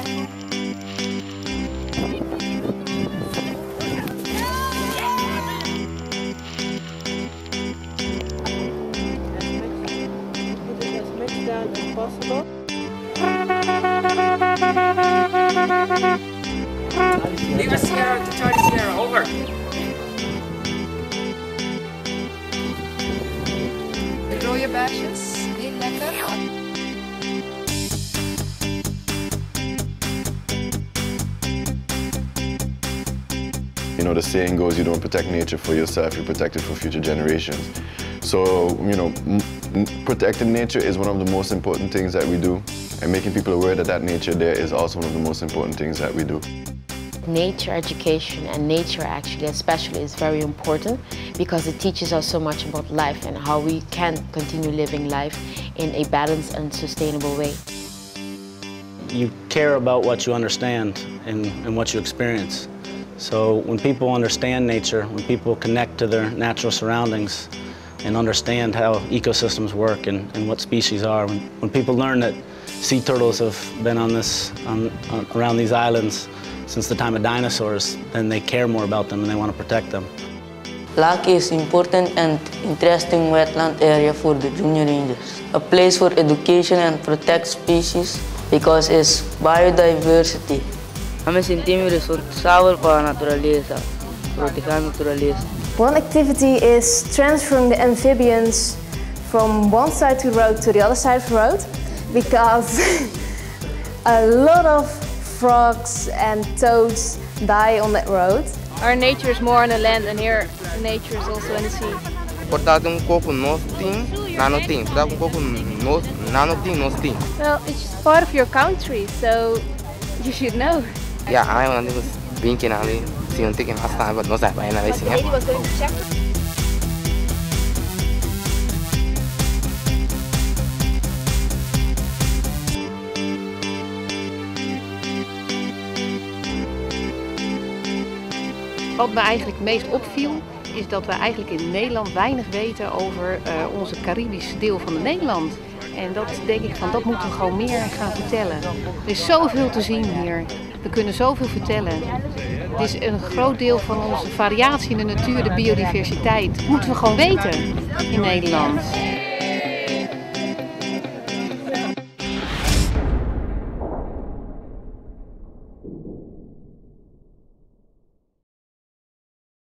Possible. Lima Sierra to Charlie Sierra, over. De rode buisjes, heel lekker. You know, the saying goes, you don't protect nature for yourself, you protect it for future generations. So, you know, protecting nature is one of the most important things that we do, and making people aware that that nature there is also one of the most important things that we do. Nature education and nature actually especially is very important because it teaches us so much about life and how we can continue living life in a balanced and sustainable way. You care about what you understand and what you experience. So when people understand nature, when people connect to their natural surroundings and understand how ecosystems work and what species are, when people learn that sea turtles have been around these islands since the time of dinosaurs, then they care more about them and they want to protect them. Lake is important and interesting wetland area for the junior rangers. A place for education and protect species because it's biodiversity. Me sentimos responsável para a natureza, proteger a natureza. One activity is transferring the amphibians from one side of the road to the other side of the road because a lot of frogs and toads die on that road. Our nature is more on the land and here nature is also in the sea. Well, it's just part of your country, so you should know. Yeah, I was thinking last time, but no that by analyzing it. Was going to check. Wat me eigenlijk het meest opviel, is dat we eigenlijk in Nederland weinig weten over onze Caribische deel van Nederland. En dat denk ik van, dat moeten we gewoon meer gaan vertellen. Er is zoveel te zien hier. We kunnen zoveel vertellen. Het is een groot deel van onze variatie in de natuur, de biodiversiteit. Dat moeten we gewoon weten in Nederland.